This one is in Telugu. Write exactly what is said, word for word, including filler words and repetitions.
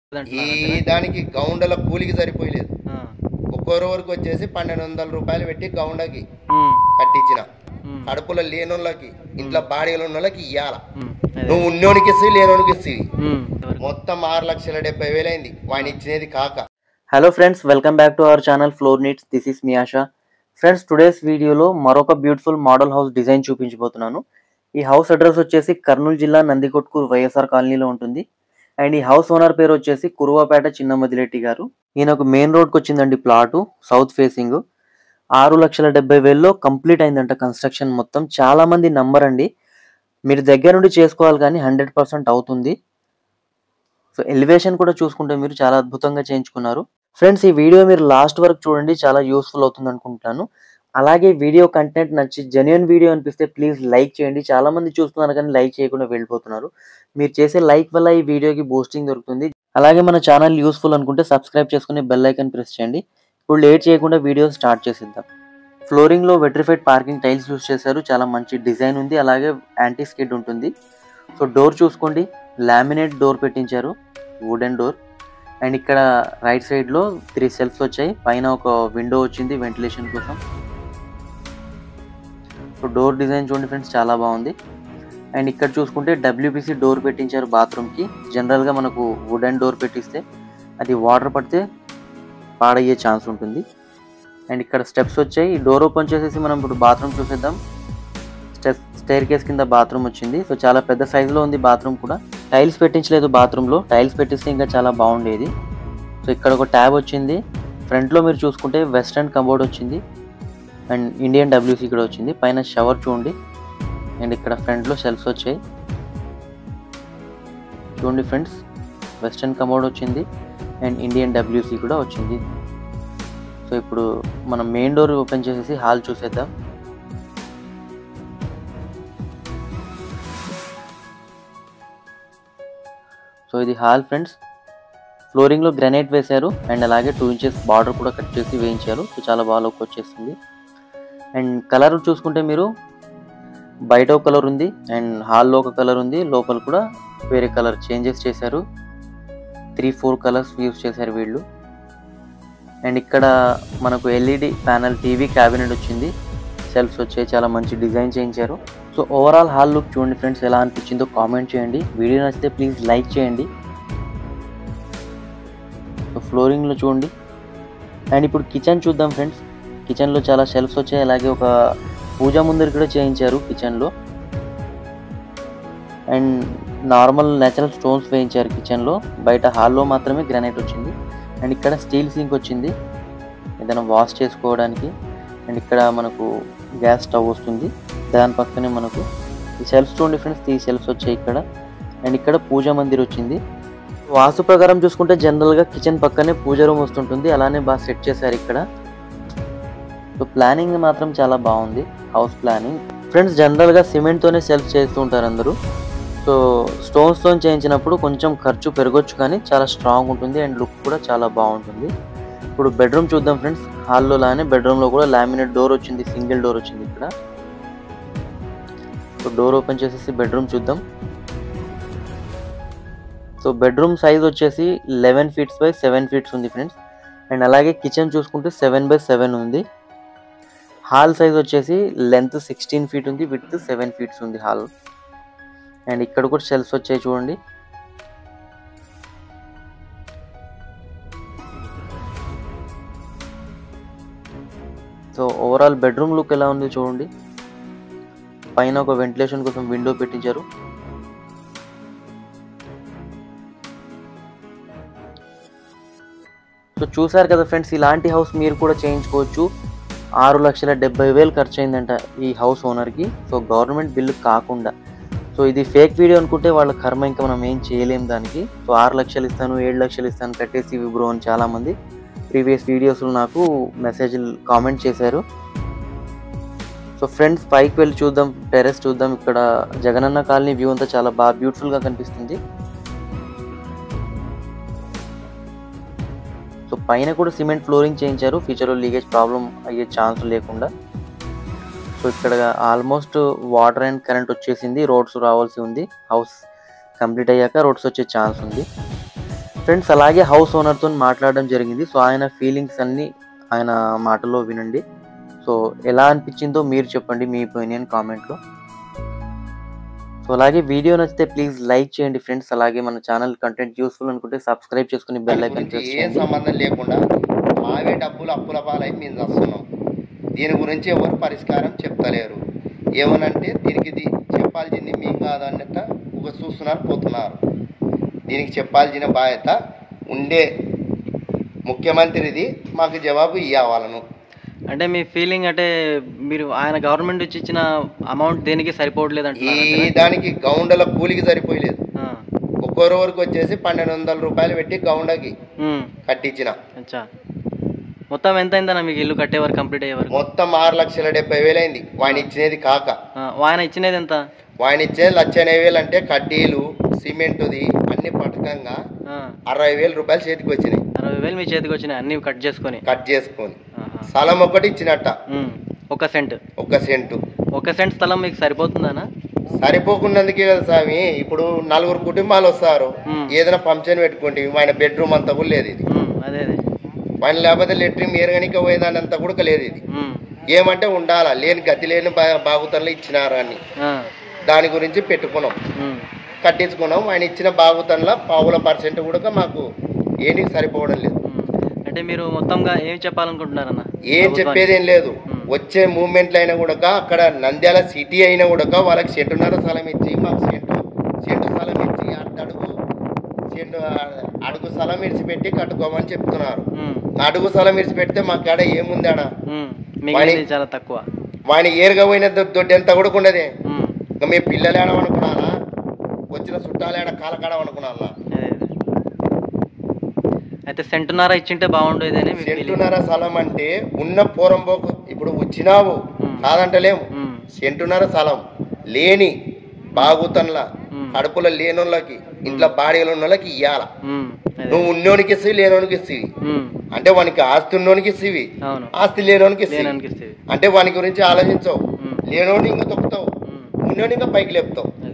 ఈ దానికి గౌండల కూలికి సరిపోయలేదు. ఒక్కో వరకు వచ్చేసి పన్నెండు వందల రూపాయలు పెట్టి గౌండకి కట్టించిన. కడుపులో లేనోళ్ళకి ఇంట్లో బాడీలు ఉన్న వాళ్ళకి ఇయ్యాల. నువ్వు ఉన్నోనికి ఇస్తావి, లేనోనికి ఇస్తావి. మొత్తం ఆరు లక్షల డెబ్బై వేలు అయింది వాడిని ఇచ్చినది కాక. Hello friends, welcome back to our channel floor needs. This is me Asha. Friends, today's వీడియోలో మరొక బ్యూటిఫుల్ మోడల్ హౌస్ డిజైన్ చూపించబోతున్నాను. ఈ హౌస్ అడ్రస్ వచ్చేసి కర్నూలు జిల్లా నందికొట్కూరు వైఎస్ఆర్ కాలనీలో ఉంటుంది. అండ్ ఈ హౌస్ ఓనర్ పేరు వచ్చేసి కురువాపేట చిన్నమదిరెడ్డి గారు. ఈయన ఒక మెయిన్ రోడ్కి వచ్చిందండి ప్లాటు, సౌత్ ఫేసింగ్. ఆరు లక్షల డెబ్బై వేల్లో కంప్లీట్ అయిందంట కన్స్ట్రక్షన్ మొత్తం. చాలా మంది నంబర్ అండి, మీరు దగ్గర నుండి చేసుకోవాలి కానీ హండ్రెడ్ పర్సెంట్ అవుతుంది. సో ఎలివేషన్ కూడా చూసుకుంటే మీరు చాలా అద్భుతంగా చేయించుకున్నారు. ఫ్రెండ్స్, ఈ వీడియో మీరు లాస్ట్ వరకు చూడండి, చాలా యూస్ఫుల్ అవుతుంది అనుకుంటున్నాను. అలాగే వీడియో కంటెంట్ నచ్చి జెన్యున్ వీడియో అనిపిస్తే ప్లీజ్ లైక్ చేయండి. చాలా మంది చూస్తున్నారు కానీ లైక్ చేయకుండా వెళ్ళిపోతున్నారు. మీరు చేసే లైక్ వల్ల ఈ వీడియోకి బూస్టింగ్ దొరుకుతుంది. అలాగే మన ఛానల్ యూస్ఫుల్ అనుకుంటే సబ్స్క్రైబ్ చేసుకుని బెల్ ఐకాన్ ప్రెస్ చేయండి. ఇప్పుడు లేట్ చేయకుండా వీడియో స్టార్ట్ చేసిద్దాం. ఫ్లోరింగ్ లో వెట్రిఫైడ్ పార్కింగ్ టైల్స్ యూస్ చేశారు. చాలా మంచి డిజైన్ ఉంది. అలాగే యాంటీ స్కిడ్ ఉంటుంది. సో డోర్ చూసుకోండి, లామినేట్ డోర్ పెట్టించారు, వుడెన్ డోర్. అండ్ ఇక్కడ రైట్ సైడ్ లో త్రీ సెల్ఫ్స్ వచ్చాయి. పైన ఒక విండో వచ్చింది వెంటిలేషన్ కోసం. సో డోర్ డిజైన్ చూడండి ఫ్రెండ్స్, చాలా బాగుంది. అండ్ ఇక్కడ చూసుకుంటే డబ్ల్యూపీసీ డోర్ పెట్టించారు బాత్రూమ్కి. జనరల్గా మనకు వుడెన్ డోర్ పెట్టిస్తే అది వాటర్ పడితే పాడయ్యే ఛాన్స్ ఉంటుంది. అండ్ ఇక్కడ స్టెప్స్ వచ్చాయి. ఈ డోర్ ఓపెన్ చేసేసి మనం ఇప్పుడు బాత్రూమ్ చూసేద్దాం. స్టెప్ స్టైర్ కేస్ కింద బాత్రూమ్ వచ్చింది. సో చాలా పెద్ద సైజులో ఉంది బాత్రూమ్ కూడా. టైల్స్ పెట్టించలేదు బాత్రూంలో, టైల్స్ పెట్టిస్తే ఇంకా చాలా బాగుండేది. సో ఇక్కడ ఒక ట్యాబ్ వచ్చింది. ఫ్రంట్లో మీరు చూసుకుంటే వెస్ట్రన్ కంబోర్డ్ వచ్చింది. అండ్ ఇండియన్ డబ్ల్యూసీ కూడా వచ్చింది. పైన షవర్ చూడండి. అండ్ ఇక్కడ ఫ్రంట్లో షెల్ఫ్స్ వచ్చాయి చూడండి ఫ్రెండ్స్. వెస్ట్రన్ కమోడ్ వచ్చింది అండ్ ఇండియన్ డబ్ల్యూసీ కూడా వచ్చింది. సో ఇప్పుడు మనం మెయిన్ డోర్ ఓపెన్ చేసేసి హాల్ చూసేద్దాం. సో ఇది హాల్ ఫ్రెండ్స్. ఫ్లోరింగ్లో గ్రానైట్ వేశారు అండ్ అలాగే టూ ఇంచెస్ బార్డర్ కూడా కట్ చేసి వేయించారు. సో చాలా బాగా లుక్ వచ్చేస్తుంది. అండ్ కలర్ చూసుకుంటే మీరు బయట ఒక కలర్ ఉంది అండ్ హాల్లో ఒక కలర్ ఉంది, లోపల కూడా వేరే కలర్ చేంజెస్ చేశారు. త్రీ ఫోర్ కలర్స్ యూస్ చేశారు వీళ్ళు. అండ్ ఇక్కడ మనకు ఎల్ఈడి ప్యానల్ టీవీ క్యాబినెట్ వచ్చింది. సెల్ఫ్స్ వచ్చాయి, చాలా మంచి డిజైన్ చేయించారు. సో ఓవరాల్ హాల్ లుక్ చూడండి ఫ్రెండ్స్, ఎలా అనిపించిందో కామెంట్ చేయండి. వీడియో నచ్చితే ప్లీజ్ లైక్ చేయండి. సో ఫ్లోరింగ్లో చూడండి. అండ్ ఇప్పుడు కిచెన్ చూద్దాం ఫ్రెండ్స్. కిచెన్లో చాలా షెల్ఫ్స్ వచ్చాయి. అలాగే ఒక పూజా ముందర కూడా చేయించారు కిచెన్లో. అండ్ నార్మల్ నేచురల్ స్టోన్స్ వేయించారు కిచెన్లో. బయట హాల్లో మాత్రమే గ్రానైట్ వచ్చింది. అండ్ ఇక్కడ స్టీల్ సింక్ వచ్చింది ఏదైనా వాష్ చేసుకోవడానికి. అండ్ ఇక్కడ మనకు గ్యాస్ స్టవ్ వస్తుంది. దాని పక్కనే మనకు ఈ షెల్ఫ్స్ చూడండి ఫ్రెండ్స్, ఈ షెల్ఫ్స్ వచ్చాయి ఇక్కడ. అండ్ ఇక్కడ పూజా మందిర్ వచ్చింది. వాస్తు ప్రకారం చూసుకుంటే జనరల్గా కిచెన్ పక్కనే పూజ రూమ్ వస్తుంటుంది. అలానే బాగా సెట్ చేశారు ఇక్కడ. సో ప్లానింగ్ మాత్రం చాలా బాగుంది హౌస్ ప్లానింగ్ ఫ్రెండ్స్. జనరల్గా సిమెంట్తోనే సెల్ఫ్ చేస్తూ ఉంటారు అందరూ. సో స్టోన్స్తో చేయించినప్పుడు కొంచెం ఖర్చు పెరగొచ్చు కానీ చాలా స్ట్రాంగ్ ఉంటుంది అండ్ లుక్ కూడా చాలా బాగుంటుంది. ఇప్పుడు బెడ్రూమ్ చూద్దాం ఫ్రెండ్స్. హాల్లో లానే బెడ్రూమ్లో కూడా లామినేట్ డోర్ వచ్చింది, సింగిల్ డోర్ వచ్చింది ఇక్కడ. సో డోర్ ఓపెన్ చేసేసి బెడ్రూమ్ చూద్దాం. సో బెడ్రూమ్ సైజ్ వచ్చేసి eleven feets by seven feets ఉంది ఫ్రెండ్స్. అండ్ అలాగే కిచెన్ చూసుకుంటే సెవెన్ బై సెవెన్ ఉంది. హాల్ సైజ్ వచ్చేసి లెంత్ సిక్స్టీన్ ఫీట్ ఉంది, విడ్త్ సెవెన్ ఫీట్స్ ఉంది హాల్. అండ్ ఇక్కడ కూడా షెల్ఫ్స్ వచ్చాయి చూడండి. సో ఓవరాల్ బెడ్రూమ్ లుక్ ఎలా ఉంది చూడండి. పైన ఒక వెంటిలేషన్ కోసం విండో పెట్టించారు. సో చూసారు కదా ఫ్రెండ్స్, ఇలాంటి హౌస్ మీరు కూడా చేయించుకోవచ్చు. ఆరు లక్షల డెబ్బై వేలు ఖర్చు అయిందంట ఈ హౌస్ ఓనర్కి. సో గవర్నమెంట్ బిల్లు కాకుండా. సో ఇది ఫేక్ వీడియో అనుకుంటే వాళ్ళ కర్మ, ఇంకా మనం ఏం చేయలేము దానికి. సో ఆరు లక్షలు ఇస్తాను, ఏడు లక్షలు ఇస్తాను, కట్టేసి ఇవి బ్రో అని చాలామంది ప్రీవియస్ వీడియోస్లో నాకు మెసేజ్లు కామెంట్ చేశారు. సో ఫ్రెండ్స్, పైకి వెళ్ళి చూద్దాం, టెర్రస్ చూద్దాం. ఇక్కడ జగనన్న కాలనీ వ్యూ అంతా చాలా బాగా బ్యూటిఫుల్గా కనిపిస్తుంది. సో పైన కూడా సిమెంట్ ఫ్లోరింగ్ చేయించారు, ఫ్యూచర్లో లీకేజ్ ప్రాబ్లం అయ్యే ఛాన్స్ లేకుండా. సో ఇక్కడ ఆల్మోస్ట్ వాటర్ అండ్ కరెంట్ వచ్చేసింది. రోడ్స్ రావాల్సి ఉంది. హౌస్ కంప్లీట్ అయ్యాక రోడ్స్ వచ్చే ఛాన్స్ ఉంది. ఫ్రెండ్స్ అలాగే హౌస్ ఓనర్తో మాట్లాడడం జరిగింది. సో ఆయన ఫీలింగ్స్ అన్నీ ఆయన మాటలో వినండి. సో ఎలా అనిపించిందో మీరు చెప్పండి మీ ఒపీనియన్ కామెంట్లో. సో అలాగే వీడియో నచ్చితే ప్లీజ్ లైక్ చేయండి ఫ్రెండ్స్. అలాగే మన ఛానల్ కంటెంట్ యూస్ఫుల్ అనుకుంటే సబ్స్క్రైబ్ చేసుకుని బెల్ ఐకాన్ ప్రెస్ ఏ చేయండి. సంబంధం లేకుండా మావే డబ్బులు అప్పుల పాలై మేము వస్తున్నాం. దీని గురించి ఎవరు పరిష్కారం చెప్తలేరు. ఏమనంటే దీనికి ఇది చెప్పాల్సింది మేము కాదన్నట్ట ఒక చూస్తున్నారు పోతున్నారు. దీనికి చెప్పాల్సిన బాధ్యత ఉండే ముఖ్యమంత్రిది, మాకు జవాబు ఇవ్వాలను. అంటే మీ ఫీలింగ్ అంటే మీరు ఆయన గవర్నమెంట్ నుంచి ఇచ్చిన అమౌంట్ దేనికి సరిపోవట్లేదు అంటే ఈ దానికి గౌండల కూలికి సరిపోయలేదు. ఒక్కో వరకు వచ్చేసి పన్నెండు వందల రూపాయలు పెట్టి గౌండకి కట్టించిన. అచ్చా, మొత్తం ఎంత అయిందన్న మీకు ఇల్లు కట్టే వరకు, కంప్లీట్ అయ్యే వరకు? మొత్తం ఆరు లక్షల డెబ్బై వేలు అయింది. వాయన ఇచ్చినది కాక. ఆయన ఇచ్చినది ఎంత? వాయన ఇచ్చేది లక్ష ఎనభై వేలు అంటే కడ్డీలు సిమెంటుది అన్ని పథకంగా అరవై వేల రూపాయలు చేతికి వచ్చినాయి. అరవై వేలు మీ చేతికి వచ్చినాయి అన్ని కట్ చేసుకొని కట్ చేసుకొని స్థలం ఒకటి ఇచ్చినట్ట. ఒక సెంట్ ఒక సెంటు ఒక సెంట్ స్థలం మీకు సరిపోతుందానా? సరిపోకున్నందుకే కదా స్వామి. ఇప్పుడు నలుగురు కుటుంబాలు వస్తారు, ఏదైనా ఫంక్షన్ పెట్టుకోండి, ఆయన బెడ్రూమ్ అంతా కూడా లేదు ఇది. అదే ఆయన లేకపోతే లెట్రిన్ ఏరగనిక పోయేదాని అంతా కూడా లేదు ఇది. ఏమంటే ఉండాలా, లేని గతి లేని బాగుతనలు ఇచ్చినారు అని దాని గురించి పెట్టుకున్నాం, కట్టించుకున్నాం. ఆయన ఇచ్చిన బాగుతనల పావుల పర్సెంట్ కూడా మాకు ఏనికి సరిపోవడం లేదు. అంటే మీరు మొత్తంగా ఏం చెప్పాలనుకుంటున్నారన్న? ఏం చెప్పేది ఏం లేదు. వచ్చే మూవ్మెంట్లు అయినా కూడా అక్కడ నంద్యాల సిటీ అయినా కూడా వాళ్ళకి సెంటున్నర స్థలం ఇచ్చి మాకు సెంటు సెంటు స్థలం ఇచ్చి అడుగు సెంటు అడుగు స్థలం ఇడిచిపెట్టి కట్టుకోమని చెప్తున్నారు. అడుగు స్థలం ఇడిచిపెడితే మాకు ఆడ ఏముంది? ఆడ చాలా తక్కువ. వాడిని ఏరుగా పోయిన దొడ్డి ఎంత కూడా ఉండదే. ఇంకా మేము పిల్లలు ఆడమనుకున్నానా, వచ్చిన చుట్టాలు ఆడ కాలకాడమనుకున్నా. అయితే సెంటున్నర ఇచ్చింటే బాగుండేది. సెంటున్నర స్థలం అంటే ఉన్న పోరంబోకు ఇప్పుడు వచ్చినావు కాదంటలేము. సెంటున్నర స్థలం లేని బాగుతన్ల కడుపులో లేనోళ్ళకి, ఇంట్లో బాడీలు ఉన్న వాళ్ళకి ఇయ్యాల. నువ్వు ఉన్నోనికి ఇస్తావి, లేనోనికి ఇస్తావి. అంటే వానికి ఆస్తి ఉన్నోనికి ఇస్తావి, ఆస్తి లేనోనికి ఇస్తావి. అంటే వాని గురించి ఆలోచించవు. లేనోని ఇంకా తొక్కుతావు, ఉన్నోని ఇంకా పైకి లేపుతావు.